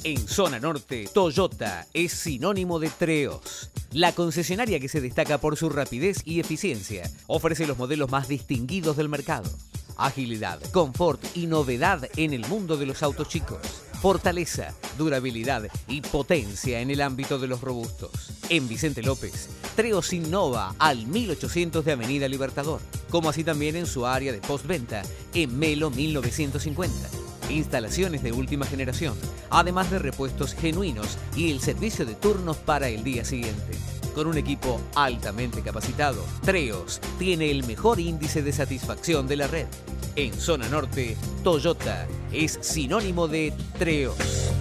En Zona Norte, Toyota es sinónimo de Treos. La concesionaria que se destaca por su rapidez y eficiencia ofrece los modelos más distinguidos del mercado. Agilidad, confort y novedad en el mundo de los autos chicos. Fortaleza, durabilidad y potencia en el ámbito de los robustos. En Vicente López, Treos innova al 1800 de Avenida Libertador, como así también en su área de postventa en Melo 1950. Instalaciones de última generación, además de repuestos genuinos y el servicio de turnos para el día siguiente. Con un equipo altamente capacitado, Treos tiene el mejor índice de satisfacción de la red. En Zona Norte, Toyota es sinónimo de Treos.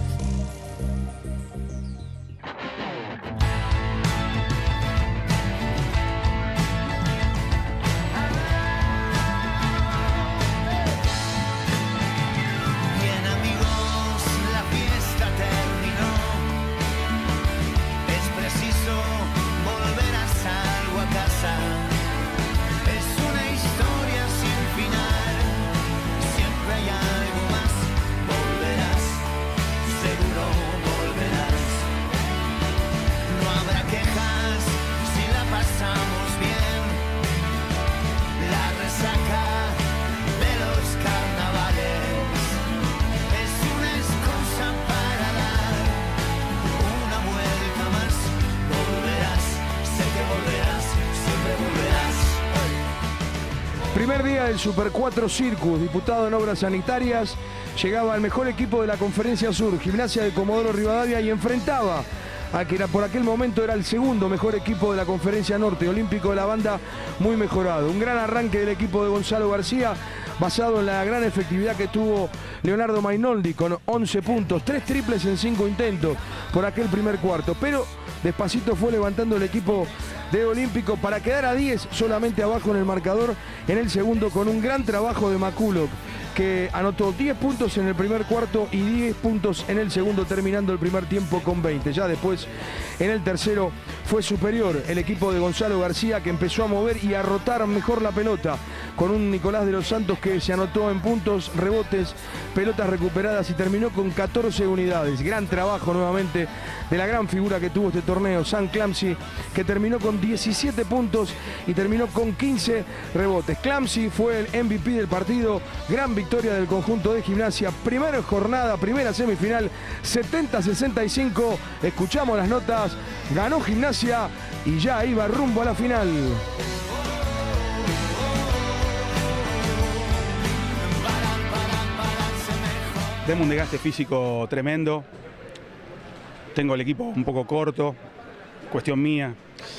Primer día del Super 4 Circus, disputado en obras sanitarias, llegaba el mejor equipo de la Conferencia Sur, Gimnasia de Comodoro Rivadavia, y enfrentaba a que por aquel momento era el segundo mejor equipo de la Conferencia Norte, Olímpico de la Banda, muy mejorado. Un gran arranque del equipo de Gonzalo García, basado en la gran efectividad que tuvo Leonardo Mainoldi, con 11 puntos, 3 triples en 5 intentos por aquel primer cuarto, pero despacito fue levantando el equipo de Olímpico para quedar a 10 solamente abajo en el marcador en el segundo, con un gran trabajo de Maculok, que anotó 10 puntos en el primer cuarto y 10 puntos en el segundo, terminando el primer tiempo con 20. Ya después, en el tercero, fue superior el equipo de Gonzalo García, que empezó a mover y a rotar mejor la pelota, con un Nicolás de los Santos que se anotó en puntos, rebotes, pelotas recuperadas y terminó con 14 unidades. Gran trabajo nuevamente de la gran figura que tuvo este torneo, Sam Clancy, que terminó con 17 puntos y terminó con 15 rebotes. Clancy fue el MVP del partido. Gran victoria del conjunto de Gimnasia. Primera jornada, primera semifinal, 70-65. Escuchamos las notas. Ganó Gimnasia y ya iba rumbo a la final. Tengo un desgaste físico tremendo. Tengo el equipo un poco corto, cuestión mía.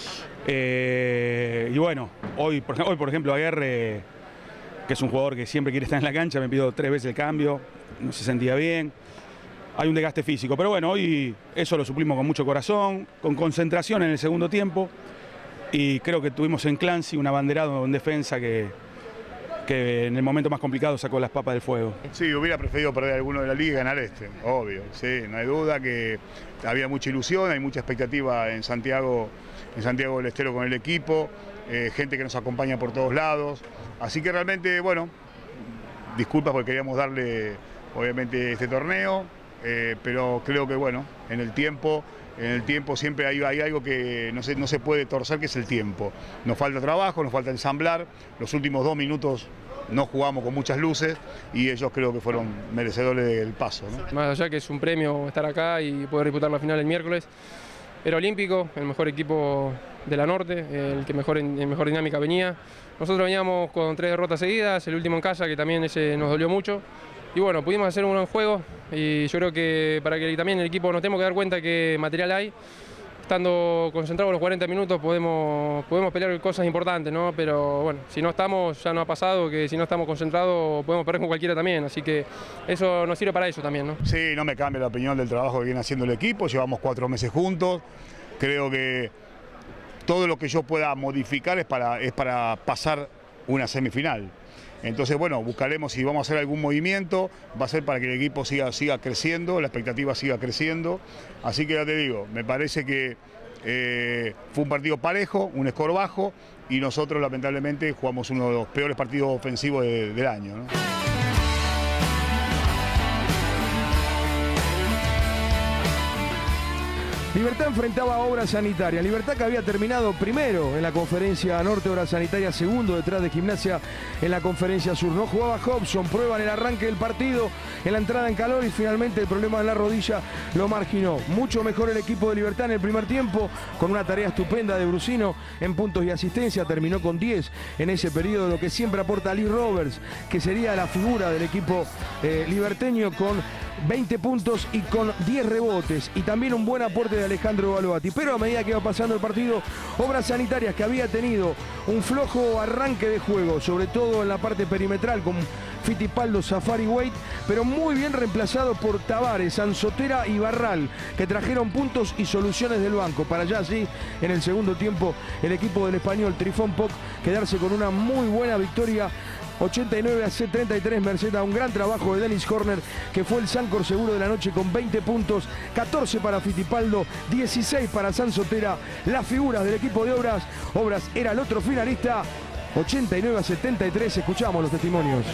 Y bueno, hoy por ejemplo, Aguerre, que es un jugador que siempre quiere estar en la cancha, me pidió 3 veces el cambio, no se sentía bien. Hay un desgaste físico, pero bueno, hoy eso lo suplimos con mucho corazón, con concentración en el segundo tiempo. Y creo que tuvimos en Clancy un abanderado en defensa que en el momento más complicado sacó las papas del fuego. Sí, hubiera preferido perder alguno de la liga y ganar este, obvio. Sí, no hay duda que había mucha ilusión, hay mucha expectativa en Santiago del Estero con el equipo, gente que nos acompaña por todos lados. Así que realmente, bueno, disculpas porque queríamos darle, obviamente, este torneo, pero creo que, bueno, en el tiempo siempre hay algo que no se puede torcer, que es el tiempo. Nos falta trabajo, nos falta ensamblar. Los últimos 2 minutos no jugamos con muchas luces y ellos creo que fueron merecedores del paso, ¿no? Más allá que es un premio estar acá y poder disputar la final el miércoles, era Olímpico, el mejor equipo de la Norte, el que mejor dinámica venía. Nosotros veníamos con 3 derrotas seguidas, el último en casa, que también ese nos dolió mucho. Y bueno, pudimos hacer un buen juego y yo creo que para que también el equipo nos tenemos que dar cuenta que material hay. Estando concentrados los 40 minutos podemos pelear cosas importantes, ¿no? Pero bueno, si no estamos, ya no ha pasado, que si no estamos concentrados podemos perder con cualquiera también. Así que eso nos sirve para eso también, ¿no? Sí, no me cambia la opinión del trabajo que viene haciendo el equipo. Llevamos 4 meses juntos. Creo que todo lo que yo pueda modificar es para pasar una semifinal. Entonces, bueno, buscaremos si vamos a hacer algún movimiento, va a ser para que el equipo siga creciendo, la expectativa siga creciendo. Así que ya te digo, me parece que fue un partido parejo, un score bajo, y nosotros lamentablemente jugamos uno de los peores partidos ofensivos del año, ¿no? Libertad enfrentaba a Obras Sanitarias. Libertad que había terminado primero en la conferencia norte, Obras Sanitarias segundo detrás de Gimnasia en la conferencia sur. No jugaba Hobson, prueba en el arranque del partido, en la entrada en calor y finalmente el problema en la rodilla lo marginó. Mucho mejor el equipo de Libertad en el primer tiempo, con una tarea estupenda de Brusino en puntos y asistencia. Terminó con 10 en ese periodo, lo que siempre aporta Lee Roberts, que sería la figura del equipo liberteño, con 20 puntos y con 10 rebotes, y también un buen aporte de Alejandro Baloati. Pero a medida que iba pasando el partido, Obras Sanitarias, que había tenido un flojo arranque de juego, sobre todo en la parte perimetral con Fittipaldo, Safari Wade, pero muy bien reemplazado por Tavares, Ansotera y Barral, que trajeron puntos y soluciones del banco, para ya así en el segundo tiempo el equipo del español Trifón Poc quedarse con una muy buena victoria 89-33, merced a un gran trabajo de Dennis Horner, que fue el Sancor seguro de la noche con 20 puntos, 14 para Fittipaldo, 16 para Sansotera, las figuras del equipo de Obras. Obras era el otro finalista, 89-73, escuchamos los testimonios.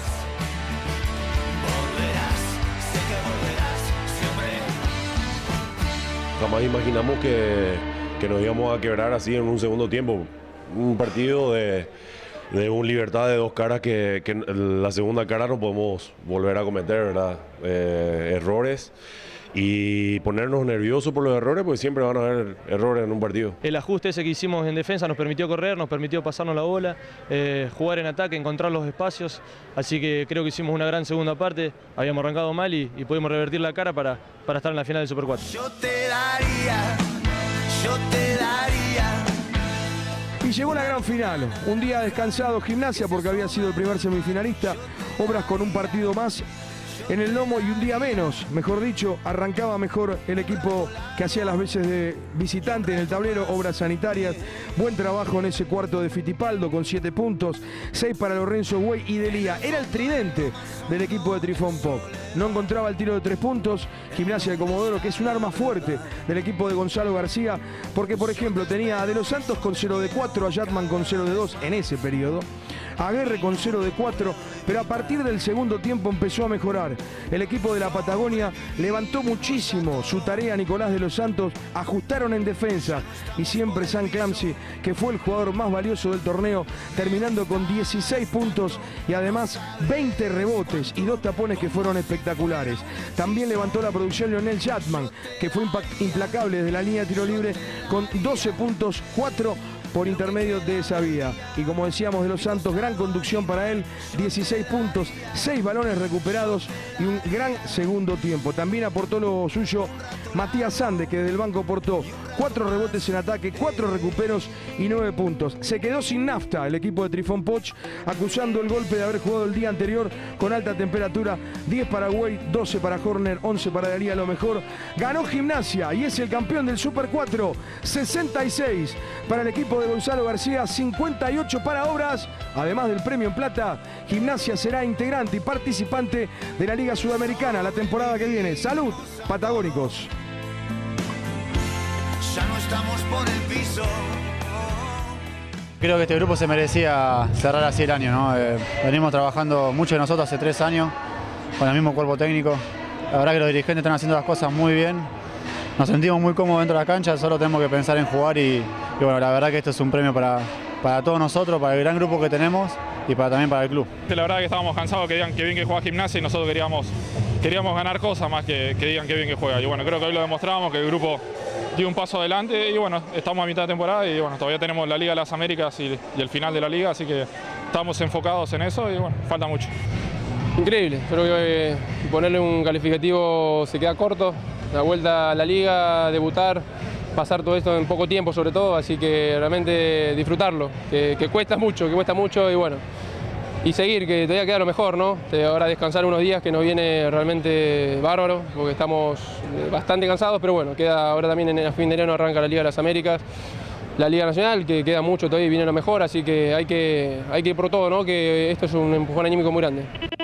Jamás imaginamos que nos íbamos a quebrar así en un segundo tiempo. Un partido de un Libertad de dos caras que en la segunda cara no podemos volver a cometer, ¿verdad? Errores y ponernos nerviosos por los errores, pues siempre van a haber errores en un partido. El ajuste ese que hicimos en defensa nos permitió correr, nos permitió pasarnos la bola, jugar en ataque, encontrar los espacios, así que creo que hicimos una gran segunda parte, habíamos arrancado mal y pudimos revertir la cara para estar en la final del Super 4. Yo te daría. Y llegó la gran final, un día descansado Gimnasia porque había sido el primer semifinalista, Obras con un partido más en el lomo y un día menos, mejor dicho, arrancaba mejor el equipo que hacía las veces de visitante en el tablero, Obras Sanitarias. Buen trabajo en ese cuarto de Fittipaldo con 7 puntos, 6 para Lorenzo Güey y Delía. Era el tridente del equipo de Trifón Poc. No encontraba el tiro de 3 puntos, Gimnasia de Comodoro, que es un arma fuerte del equipo de Gonzalo García, porque por ejemplo tenía a De Los Santos con 0 de 4, a Yatman con 0 de 2 en ese periodo, a Aguerre con 0 de 4, pero a partir del segundo tiempo empezó a mejorar. El equipo de la Patagonia levantó muchísimo su tarea, Nicolás De Los Santos, ajustaron en defensa y siempre Sam Clancy, que fue el jugador más valioso del torneo, terminando con 16 puntos y además 20 rebotes y 2 tapones que fueron espectaculares. También levantó la producción Lionel Yatman, que fue implacable desde la línea de tiro libre con 12 puntos, 4 por intermedio de esa vía. Y como decíamos, De Los Santos, gran conducción para él, 16 puntos, 6 balones recuperados y un gran segundo tiempo. También aportó lo suyo Matías Sande, que desde el banco aportó 4 rebotes en ataque, 4 recuperos y 9 puntos. Se quedó sin nafta el equipo de Trifón Poc, acusando el golpe de haber jugado el día anterior con alta temperatura. 10 para Güey, 12 para Horner, 11 para Delía, lo mejor. Ganó Gimnasia y es el campeón del Super 4, 66 para el equipo de Gonzalo García, 58 para Obras. Además del premio en plata, Gimnasia será integrante y participante de la Liga Sudamericana la temporada que viene. ¡Salud, patagónicos! Ya no estamos por el piso. Creo que este grupo se merecía cerrar así el año, ¿no? Venimos trabajando mucho de nosotros hace 3 años con el mismo cuerpo técnico. La verdad que los dirigentes están haciendo las cosas muy bien. Nos sentimos muy cómodos dentro de la cancha, solo tenemos que pensar en jugar y bueno, la verdad que esto es un premio para todos nosotros, para el gran grupo que tenemos y también para el club. La verdad que estábamos cansados, que digan que bien que juega Gimnasia y nosotros queríamos ganar cosas más que digan que bien que juega. Y bueno, creo que hoy lo demostramos, que el grupo dio un paso adelante y bueno, estamos a mitad de temporada y bueno, todavía tenemos la Liga de las Américas y el final de la Liga, así que estamos enfocados en eso y bueno, falta mucho. Increíble, creo que ponerle un calificativo se queda corto. La vuelta a la Liga, debutar, pasar todo esto en poco tiempo sobre todo, así que realmente disfrutarlo, que cuesta mucho y bueno, y seguir, que todavía queda lo mejor, ¿no? Ahora descansar unos días que nos viene realmente bárbaro, porque estamos bastante cansados, pero bueno, queda ahora también en el fin de enero arranca la Liga de las Américas, la Liga Nacional, que queda mucho todavía y viene lo mejor, así que hay que ir por todo, ¿no? Que esto es un empujón anímico muy grande.